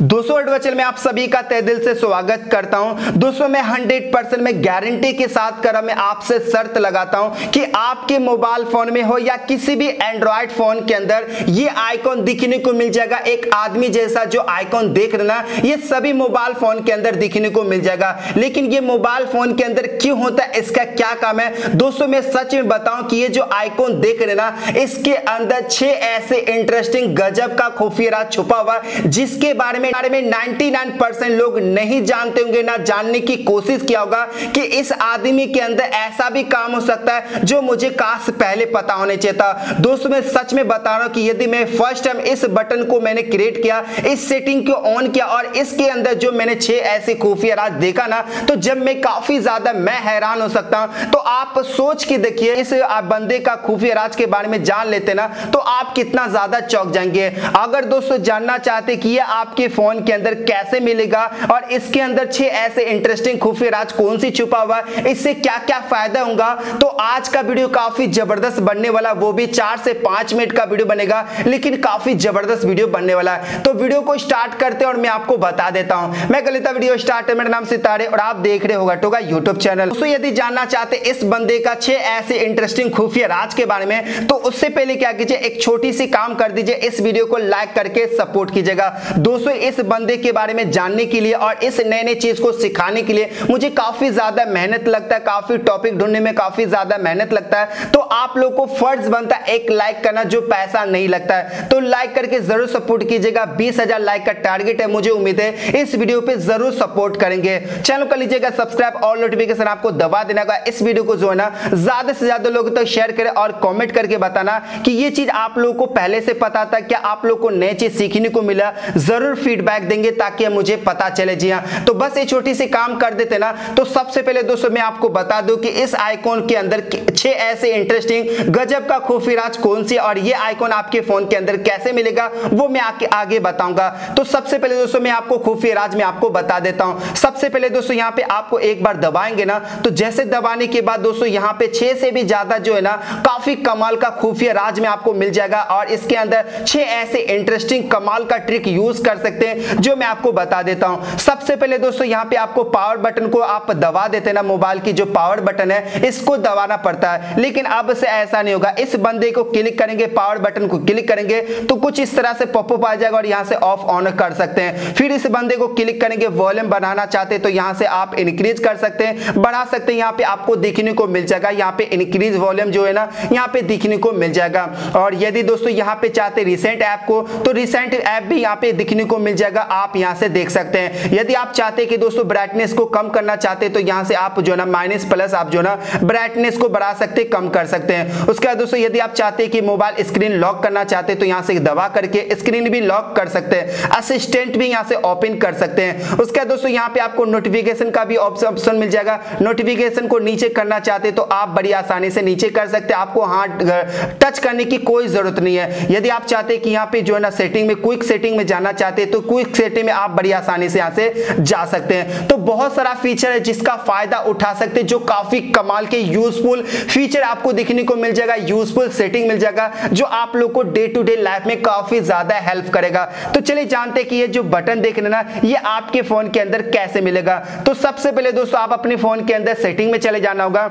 दोस्तों एडवेंचर में आप सभी का तहे दिल से स्वागत करता हूं। दोस्तों मैं 100% में गारंटी के साथ कर मैं आपसे शर्त लगाता हूं कि आपके मोबाइल फोन में हो या किसी भी एंड्रॉयड फोन के अंदर ये आइकॉन दिखने को मिल जाएगा। एक आदमी जैसा जो आइकॉन देख रहे ना, ये सभी मोबाइल फोन के अंदर दिखने को मिल जाएगा। लेकिन ये मोबाइल फोन के अंदर क्यों होता है, इसका क्या काम है? दोस्तों मैं सच में बताऊं कि ये जो आइकॉन देख रहे ना, इसके अंदर 6 ऐसे इंटरेस्टिंग गजब का खुफिया राज छुपा हुआ जिसके बारे में 99% लोग नहीं जानते होंगे, ना जानने की कोशिश किया होगा कि इस आदमी के अंदर ऐसा भी काम हो सकता है जो मुझे काश पहले पता होने चाहिए था। दोस्तों मैं सच में बता रहा हूं कि यदि मैं फर्स्ट टाइम इस बटन को मैंने क्रिएट किया, इस सेटिंग को ऑन किया और इसके अंदर जो मैंने 6 ऐसे खुफिया राज देखा ना, तो जब मैं काफी ज्यादा मैं हैरान हो सकता हूं। तो आप सोच के देखिए, इस बंदे का खुफिया राज के बारे में जान लेते ना, तो आप कितना ज्यादा चौंक जाएंगे। अगर दोस्तों जानना चाहते कि ये आपके फोन के अंदर कैसे मिलेगा और इसके अंदर 6 ऐसे इंटरेस्टिंग खुफिया राज कौन सी छुपा हुआ है, इससे क्या क्या फायदा होगा, तो आज का वीडियो काफी जबरदस्त बनने वाला। वो भी 4 से 5 मिनट का वीडियो बनेगा, लेकिन काफी जबरदस्त वीडियो बनने वाला है। तो वीडियो को स्टार्ट करते हैं और मैं आपको बता देता हूं। मैं कर लेता वीडियो स्टार्ट। मेरा नाम सितारे और आप देख रहे होगा टोगा यूट्यूब चैनल। दोस्तों यदि जानना चाहते इस बंदे का 6 ऐसे इंटरेस्टिंग खुफिया राज के बारे में, तो उससे पहले क्या कीजिए, एक छोटी सी काम कर दीजिए, इस वीडियो को लाइक करके सपोर्ट कीजिएगा। दोस्तों इस बंदे के बारे में जानने के लिए और इस नए नए चीज को सिखाने के लिए मुझे काफी ज्यादा मेहनत लगता है, काफी टॉपिक ढूंढने में काफी ज्यादा मेहनत लगता है। तो आप लोग को फर्ज बनता है एक लाइक करना, जो पैसा नहीं लगता है। तो लाइक करके जरूर सपोर्ट कीजिएगा। 20,000 लाइक का टारगेट है, मुझे उम्मीद है इस वीडियो पे जरूर सपोर्ट करेंगे। चैनल कर लीजिएगा सब्सक्राइब और नोटिफिकेशन आपको दबा देना होगा। इस वीडियो को जो है ना, ज्यादा से ज्यादा लोगों तक शेयर करें और कॉमेंट करके बताना कि ये चीज आप लोगों को पहले से पता था, क्या आप लोग को नई चीज सीखने को मिला। जरूर फीडबैक देंगे ताकि मुझे पता चले। जी हाँ, तो बस ये छोटी सी काम कर देते ना। तो सबसे पहले दोस्तों मैं आपको बता दूं कि इस आइकॉन के अंदर 6 ऐसे इंटरेस्टिंग गजब का खुफिया राज कौन सी और ये आइकॉन आपके फोन के अंदर कैसे मिलेगा, वो मैं आगे बताऊंगा। तो सबसे पहले दोस्तों मैं आपको खुफिया राज में आपको बता देता हूं। सबसे पहले दोस्तों यहाँ पे आपको एक बार दबाएंगे ना, तो जैसे दबाने के बाद दोस्तों यहाँ पे 6 से भी ज्यादा जो है ना, काफी कमाल का खुफिया राज में आपको मिल जाएगा और इसके अंदर 6 ऐसे इंटरेस्टिंग कमाल का ट्रिक यूज कर सकते हैं, जो मैं आपको बता देता हूं। सबसे पहले दोस्तों यहाँ पे आपको पावर बटन को आप दबा देते हैं ना, मोबाइल की जो पावर बटन है इसको दबाना पड़ता है। लेकिन अब से ऐसा नहीं होगा। इस बंदे को क्लिक करेंगे, पावर बटन को क्लिक करेंगे तो कुछ इस तरह से पॉपअप आ जाएगा और यहाँ से ऑफ ऑन कर सकते हैं। फिर इस बंदे को क्लिक करेंगे, वॉल्यूम बढ़ाना चाहते हैं तो यहाँ से आप इंक्रीज कर सकते हैं, बढ़ा सकते हैं। यहाँ पे आपको दिखने को मिल जाएगा, यहाँ पे इंक्रीज वॉल्यूम जो है ना, यहाँ पे दिखने को मिल जाएगा। और यदि दोस्तों यहाँ पे चाहते रिसेंट ऐप को, तो रिसेंट ऐप भी यहाँ पे दिखने को मिल जाएगा, आप यहाँ से देख सकते हैं। यदि आप चाहते हैं कि दोस्तों ब्राइटनेस को कम करना चाहते हैं, तो यहाँ से आप जो है ना माइनस प्लस आप जो है ना ब्राइटनेस को बढ़ा सकते हैं, कम कर सकते हैं। उसके बाद दोस्तों यदि आप चाहते हैं कि मोबाइल स्क्रीन लॉक करना चाहते हैं, तो यहाँ से दबा करके स्क्रीन भी लॉक कर सकते हैं, असिस्टेंट भी यहाँ से ओपन कर सकते हैं। उसके बाद दोस्तों यहाँ पे आपको नोटिफिकेशन का भी ऑप्शन मिल जाएगा। नोटिफिकेशन को नीचे करना चाहते हैं तो आप बड़ी आसानी से नीचे कर सकते हैं, आपको हाथ टच करने की कोई जरूरत नहीं है। यदि आप चाहते हैं कि यहाँ पे जो है ना सेटिंग में, क्विक सेटिंग में जाना चाहते हैं, तो क्विक सेटिंग में आप बड़ी आसानी से यहाँ से जा सकते हैं। तो बहुत सारा फीचर है जिसका फायदा उठा सकते हैं, जो काफी कमाल के यूजफुल फीचर आपको देखने को मिल जाएगा, यूजफुल सेटिंग मिल जाएगा, जो आप लोग को डे टू डे लाइफ में काफी ज्यादा हेल्प करेगा। तो चलिए जानते हैं कि ये जो बटन देख रहे हैं ना, ये आपके फोन के अंदर कैसे मिलेगा। तो सबसे पहले दोस्तों आप अपने फोन के अंदर सेटिंग में चले जाना होगा।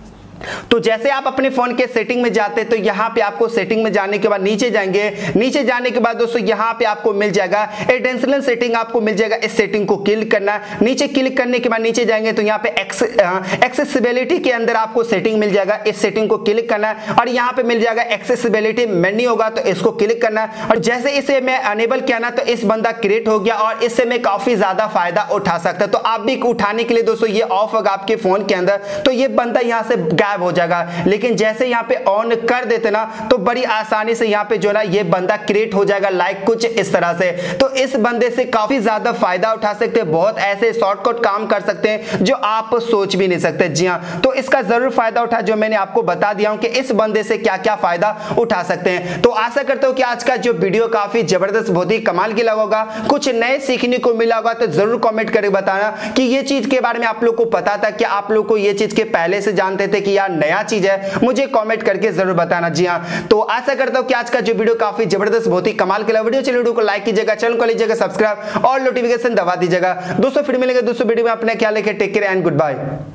तो जैसे आप अपने फोन के सेटिंग में जाते हैं, तो यहाँ पे आपको सेटिंग में जाने के बाद नीचे जाएंगे। नीचे जाने के बाद दोस्तों यहाँ पे आपको मिल जाएगा एडेंशियल सेटिंग, आपको मिल जाएगा। इस सेटिंग को क्लिक करना है। नीचे क्लिक करने के बाद नीचे जाएंगे तो यहाँ पे एक्सेसिबिलिटी के अंदर आपको सेटिंग मिल जाएगा। इस सेटिंग को क्लिक करना है और यहाँ पे मिल जाएगा एक्सेसिबिलिटी मेन्यू होगा, तो इसको क्लिक करना है। और जैसे इसे मैं अनेबल किया ना, तो इस बंदा क्रिएट हो गया और इससे मैं काफी ज्यादा फायदा उठा सकता। तो आप भी उठाने के लिए दोस्तों ये ऑफ होगा आपके फोन के अंदर, तो ये बंदा यहाँ से गायब हो जाएगा। लेकिन जैसे यहाँ पे ऑन कर देते ना, तो बड़ी आसानी से यहाँ पे जो ना ये बंदा क्रिएट हो जाएगा, लाइक कुछ इस तरह से। तो इस बंदे से काफी ज्यादा फायदा उठा सकते हैं, बहुत ऐसे शॉर्टकट काम कर सकते हैं जो आप सोच भी नहीं सकते। जी हाँ, तो इसका जरूर फायदा उठा, जो मैंने आपको बता दिया हूं कि इस बंदे से क्या क्या फायदा उठा सकते हैं। तो आशा करता हूं कि आज का जो वीडियो काफी जबरदस्त, बहुत ही कमाल की लगा होगा, कुछ नए सीखने को मिला होगा। तो जरूर कमेंट करके बताना कि ये चीज के बारे में आप लोग को पता था, क्या आप लोग को ये चीज के पहले से जानते थे कि यार नया नया चीज है मुझे कमेंट करके जरूर बताना। जी हाँ, तो आशा करता हूं कि आज का जो वीडियो काफी जबरदस्त, बहुत ही कमाल के वीडियो। चलिए वीडियो को लाइक कीजिएगा, चैनल को लीजिएगा सब्सक्राइब और नोटिफिकेशन दबा दीजिएगा। दोस्तों फिर मिलेंगे दूसरे वीडियो में। अपने ख्याल रखिए, take care and good bye.